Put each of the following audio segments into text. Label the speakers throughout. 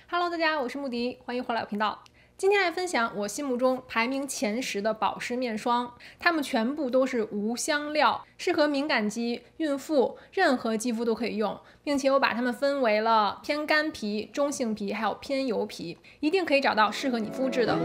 Speaker 1: Hello， 大家，我是穆迪，欢迎回来我频道。今天来分享我心目中排名前10的保湿面霜，它们全部都是无香料，适合敏感肌、孕妇，任何肌肤都可以用，并且我把它们分为了偏干皮、中性皮，还有偏油皮，一定可以找到适合你肤质的。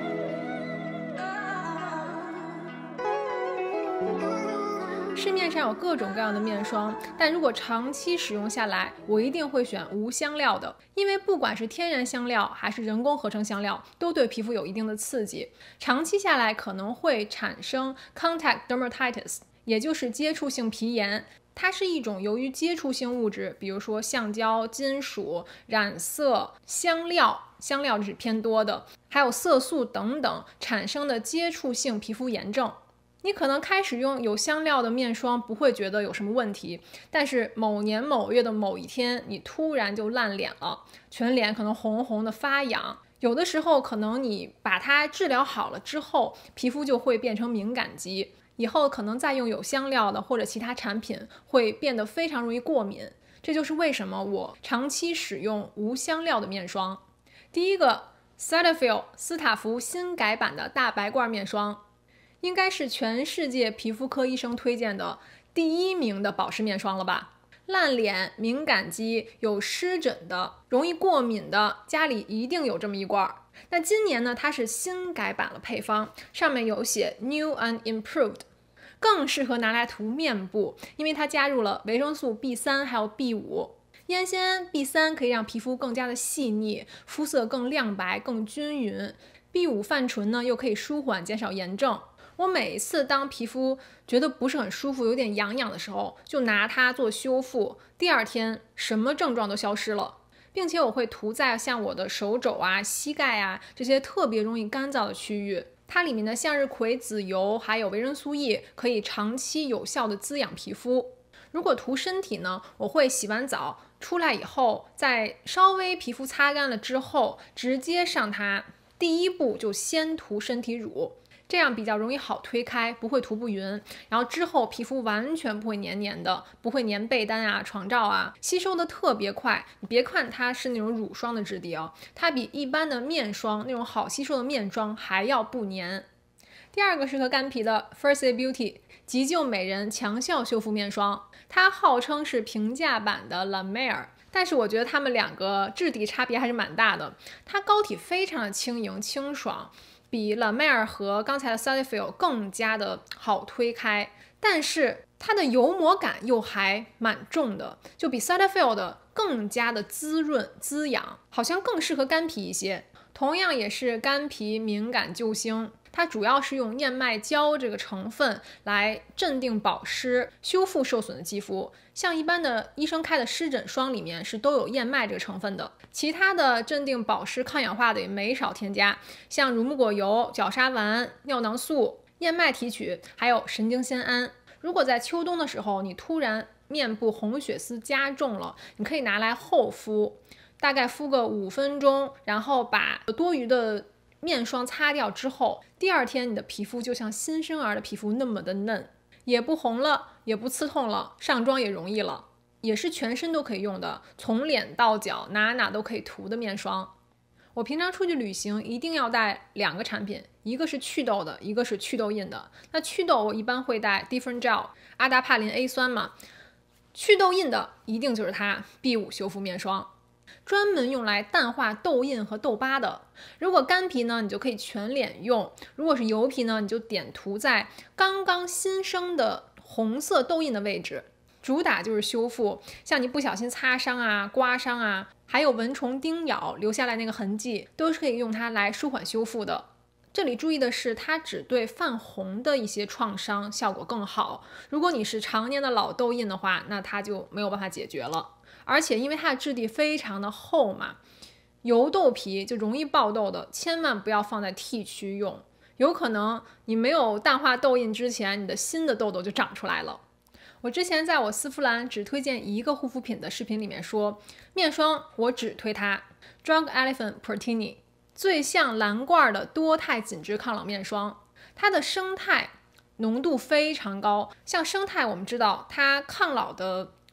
Speaker 1: 市面上有各种各样的面霜，但如果长期使用下来，我一定会选无香料的，因为不管是天然香料还是人工合成香料，都对皮肤有一定的刺激，长期下来可能会产生 contact dermatitis， 也就是接触性皮炎。它是一种由于接触性物质，比如说橡胶、金属、染色、香料是偏多的，还有色素等等产生的接触性皮肤炎症。你可能开始用有香料的面霜不会觉得有什么问题，但是某年某月的某一天，你突然就烂脸了，全脸可能红红的发痒，有的时候可能你把它治疗好了之后，皮肤就会变成敏感肌，以后可能再用有香料的或者其他产品会变得非常容易过敏。这就是为什么我长期使用无香料的面霜。第一个 Cetaphil 斯塔芙新改版的大白罐面霜，应该是全世界皮肤科医生推荐的第1名的保湿面霜了吧？烂脸、敏感肌、有湿疹的、容易过敏的，家里一定有这么一罐。那今年呢，它是新改版了配方，上面有写 New and Improved， 更适合拿来涂面部，因为它加入了维生素 B3 还有 B5。烟酰 B3 可以让皮肤更加的细腻，肤色更亮白、更均匀。B5 泛醇呢，又可以舒缓、减少炎症。我每一次当皮肤觉得不是很舒服，有点痒痒的时候，就拿它做修复，第二天什么症状都消失了，并且我会涂在像我的手肘啊、膝盖啊这些特别容易干燥的区域。它里面的向日葵籽油还有维生素 E 可以长期有效的滋养皮肤。如果涂身体呢，我会洗完澡出来以后，在稍微皮肤擦干了之后，直接上它。第一步就先涂身体乳，这样比较容易好推开，不会涂不匀，然后之后皮肤完全不会黏黏的，不会粘被单啊、床罩啊，吸收的特别快。你别看它是那种乳霜的质地哦，它比一般的面霜那种好吸收的面霜还要不粘。第二个适合干皮的 First Aid Beauty 急救美人强效修复面霜，它号称是平价版的 La Mer，但是我觉得它们两个质地差别还是蛮大的。它膏体非常的轻盈清爽，比 La Mer 和刚才的 Cetaphil 更加的好推开，但是它的油膜感又还蛮重的，就比 Cetaphil 的更加的滋润滋养，好像更适合干皮一些。同样也是干皮敏感救星，它主要是用燕麦胶这个成分来镇定保湿修复受损的肌肤，像一般的医生开的湿疹霜里面是都有燕麦这个成分的，其他的镇定保湿抗氧化的也没少添加，像乳木果油、角鲨烷、尿囊素、燕麦提取还有神经酰胺。如果在秋冬的时候你突然面部红血丝加重了，你可以拿来厚敷，大概敷个5分钟，然后把多余的面霜擦掉之后，第二天你的皮肤就像新生儿的皮肤那么的嫩，也不红了，也不刺痛了，上妆也容易了，也是全身都可以用的，从脸到脚哪都可以涂的面霜。我平常出去旅行一定要带2个产品，一个是祛痘的，一个是祛痘印的。那祛痘我一般会带 Different Gel 阿达帕林 A 酸嘛，祛痘印的一定就是它 B5 修复面霜，专门用来淡化痘印和痘疤的。如果干皮呢，你就可以全脸用；如果是油皮呢，你就点涂在刚刚新生的红色痘印的位置。主打就是修复，像你不小心擦伤啊、刮伤啊，还有蚊虫叮咬留下来那个痕迹，都是可以用它来舒缓修复的。这里注意的是，它只对泛红的一些创伤效果更好。如果你是常年的老痘印的话，那它就没有办法解决了。而且因为它的质地非常的厚嘛，油痘皮就容易爆痘的，千万不要放在 T 区用，有可能你没有淡化痘印之前，你的新的痘痘就长出来了。我之前在我丝芙兰只推荐一个护肤品的视频里面说，面霜我只推它 Drunk Elephant Protini， 最像蓝罐的多肽紧致抗老面霜，它的生态浓度非常高。像生态我们知道它抗老的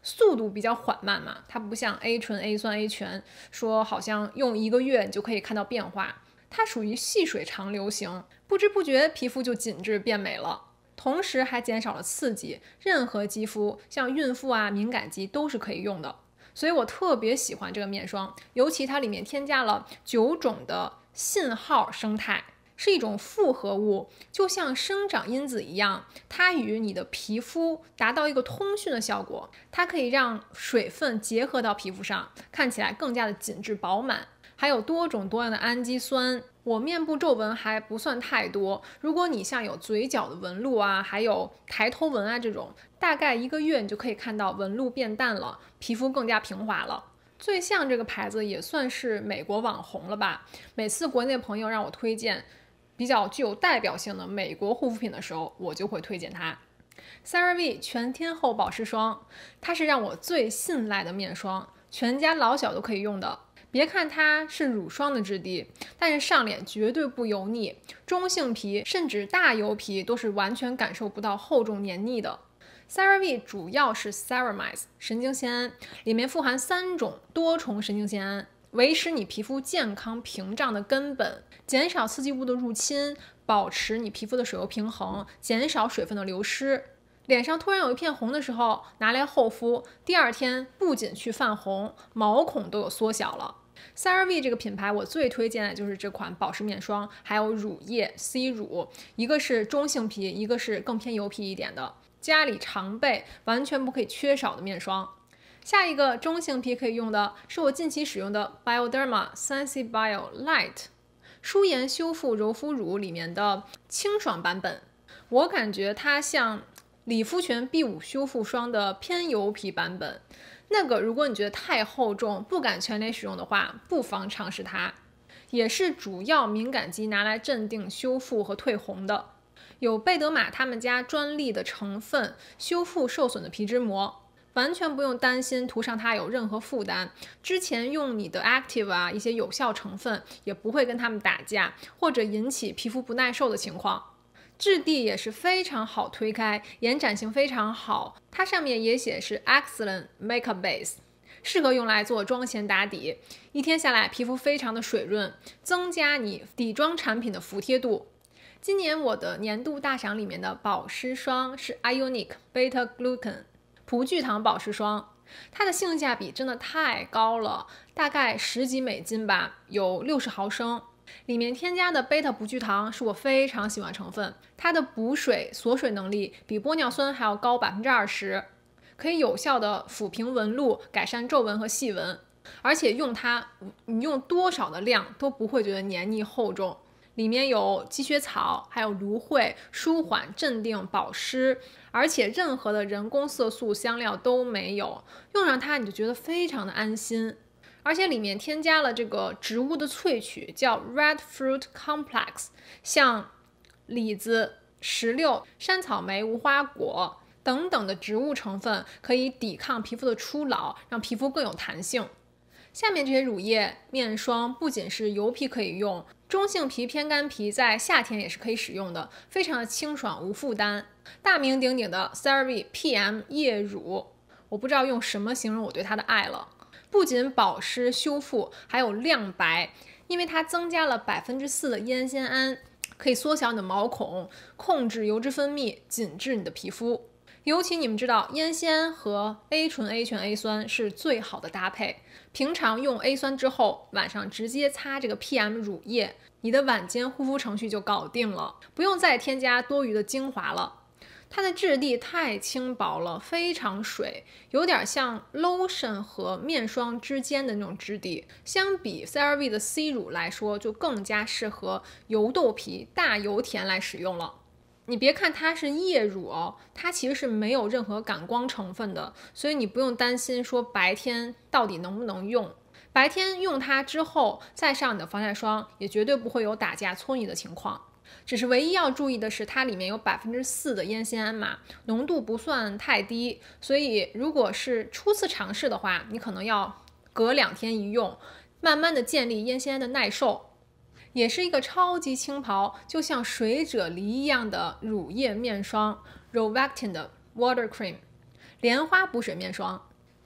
Speaker 1: 速度比较缓慢嘛，它不像 A 醇、A 酸、A 醛，说好像用1个月你就可以看到变化，它属于细水长流型，不知不觉皮肤就紧致变美了。同时还减少了刺激，任何肌肤像孕妇啊、敏感肌都是可以用的，所以我特别喜欢这个面霜，尤其它里面添加了9种的信号生态，是一种复合物，就像生长因子一样，它与你的皮肤达到一个通讯的效果，它可以让水分结合到皮肤上，看起来更加的紧致饱满。还有多种多样的氨基酸。我面部皱纹还不算太多，如果你像有嘴角的纹路啊，还有抬头纹啊这种，大概1个月你就可以看到纹路变淡了，皮肤更加平滑了。最像这个牌子也算是美国网红了吧，每次国内朋友让我推荐比较具有代表性的美国护肤品的时候，我就会推荐它。CeraVe 全天候保湿霜，它是让我最信赖的面霜，全家老小都可以用的。别看它是乳霜的质地，但是上脸绝对不油腻，中性皮甚至大油皮都是完全感受不到厚重黏腻的。CeraVe 主要是 Ceramide 神经酰胺，里面富含3种多重神经酰胺，维持你皮肤健康屏障的根本，减少刺激物的入侵，保持你皮肤的水油平衡，减少水分的流失。脸上突然有一片红的时候，拿来厚敷，第2天不仅去泛红，毛孔都有缩小了。CeraVe 这个品牌我最推荐的就是这款保湿面霜，还有乳液 C 乳，一个是中性皮，一个是更偏油皮一点的，家里常备完全不可以缺少的面霜。下一个中性皮可以用的是我近期使用的 Bioderma Sensibio Light 舒颜修复柔肤乳里面的清爽版本，我感觉它像理肤泉 B5 修复霜的偏油皮版本，那个如果你觉得太厚重不敢全脸使用的话，不妨尝试它。也是主要敏感肌拿来镇定修复和退红的，有贝德玛他们家专利的成分修复受损的皮脂膜，完全不用担心涂上它有任何负担。之前用你的 Active 啊一些有效成分也不会跟他们打架，或者引起皮肤不耐受的情况。质地也是非常好推开，延展性非常好，它上面也写是 Excellent Makeup Base， 适合用来做妆前打底，一天下来皮肤非常的水润，增加你底妆产品的服帖度。今年我的年度大赏里面的保湿霜是 Ionic Beta Glucan 葡聚糖保湿霜，它的性价比真的太高了，大概10几美金吧，有60毫升。里面添加的贝塔葡聚糖是我非常喜欢成分，它的补水锁水能力比玻尿酸还要高20%，可以有效的抚平纹路，改善皱纹和细纹，而且用它你用多少的量都不会觉得黏腻厚重。里面有积雪草还有芦荟，舒缓镇定保湿，而且任何的人工色素香料都没有，用上它你就觉得非常的安心。而且里面添加了这个植物的萃取，叫 Red Fruit Complex， 像李子、石榴、山草莓、无花果等等的植物成分，可以抵抗皮肤的初老，让皮肤更有弹性。下面这些乳液面霜不仅是油皮可以用，中性皮偏干皮在夏天也是可以使用的，非常的清爽无负担。大名鼎鼎的 CeraVe PM 液乳，我不知道用什么形容我对它的爱了。不仅保湿修复，还有亮白，因为它增加了4%的烟酰胺，可以缩小你的毛孔，控制油脂分泌，紧致你的皮肤。尤其你们知道烟酰胺和 A 醇、A 醛、A 酸是最好的搭配，平常用 A 酸之后，晚上直接擦这个 PM 乳液，你的晚间护肤程序就搞定了，不用再添加多余的精华了。它的质地太轻薄了，非常水，有点像 lotion 和面霜之间的那种质地。相比 CeraVe 的 C 乳来说，就更加适合油痘皮、大油田来使用了。你别看它是液乳哦，它其实是没有任何感光成分的，所以你不用担心说白天到底能不能用。白天用它之后再上你的防晒霜，也绝对不会有打架搓泥的情况。只是唯一要注意的是，它里面有4%的烟酰胺嘛，浓度不算太低，所以如果是初次尝试的话，你可能要隔2天一用，慢慢的建立烟酰胺的耐受。也是一个超级轻薄，就像水啫喱一样的乳液面霜 Rovectin 的 Water Cream 莲花补水面霜。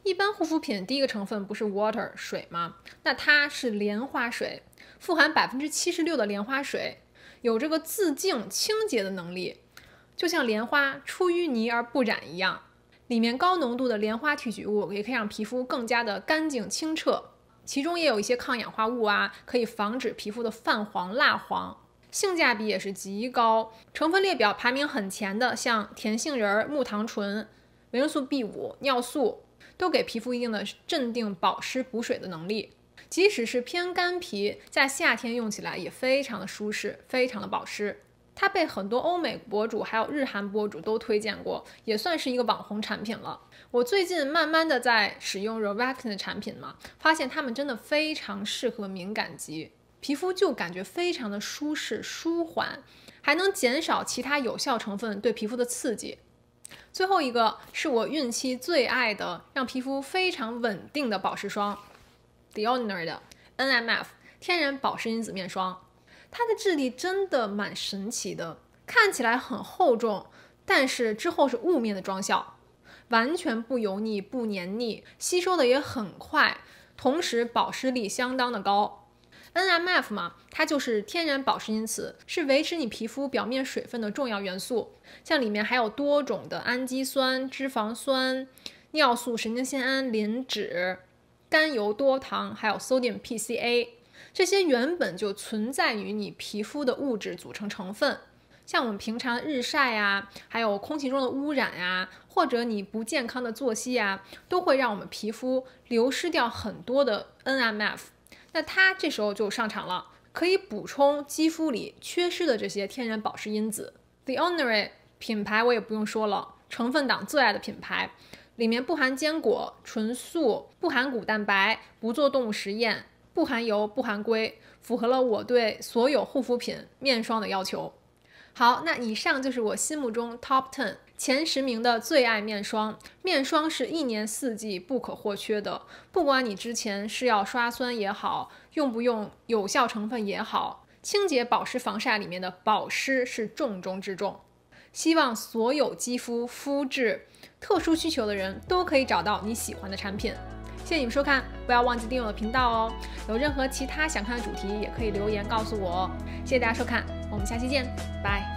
Speaker 1: 一般护肤品第一个成分不是 water 水吗？那它是莲花水，富含76%的莲花水，有这个自净清洁的能力，就像莲花出淤泥而不染一样。里面高浓度的莲花提取物也可以让皮肤更加的干净清澈，其中也有一些抗氧化物啊，可以防止皮肤的泛黄蜡黄，性价比也是极高。成分列表排名很前的，像甜杏仁、木糖醇、维生素 B5、尿素，都给皮肤一定的镇定、保湿、补水的能力。即使是偏干皮，在夏天用起来也非常的舒适，非常的保湿。它被很多欧美博主还有日韩博主都推荐过，也算是一个网红产品了。我最近慢慢的在使用 Rovactin 的产品嘛，发现它们真的非常适合敏感肌，皮肤就感觉非常的舒适舒缓，还能减少其他有效成分对皮肤的刺激。最后一个是我孕期最爱的，让皮肤非常稳定的保湿霜 The Ordinary 的 NMF 天然保湿因子面霜。它的质地真的蛮神奇的，看起来很厚重，但是之后是雾面的妆效，完全不油腻不黏腻，吸收的也很快，同时保湿力相当的高。NMF 嘛，它就是天然保湿因子，是维持你皮肤表面水分的重要元素，像里面还有多种的氨基酸、脂肪酸、尿素、神经酰胺、磷脂、甘油多糖，还有 sodium PCA，这些原本就存在于你皮肤的物质组成成分，像我们平常日晒啊，还有空气中的污染啊，或者你不健康的作息啊，都会让我们皮肤流失掉很多的 NMF。 那它这时候就上场了，可以补充肌肤里缺失的这些天然保湿因子。 The Ordinary 品牌我也不用说了，成分党最爱的品牌，里面不含坚果、纯素，不含谷蛋白，不做动物实验，不含油不含硅，符合了我对所有护肤品面霜的要求。好，那以上就是我心目中 Top 10前10名的最爱面霜。面霜是一年四季不可或缺的，不管你之前是要刷酸也好，用不用有效成分也好，清洁保湿防晒里面的保湿是重中之重。希望所有肌肤、肤质、特殊需求的人都可以找到你喜欢的产品。谢谢你们收看，不要忘记订阅我的频道哦。有任何其他想看的主题，也可以留言告诉我哦。谢谢大家收看，我们下期见，拜。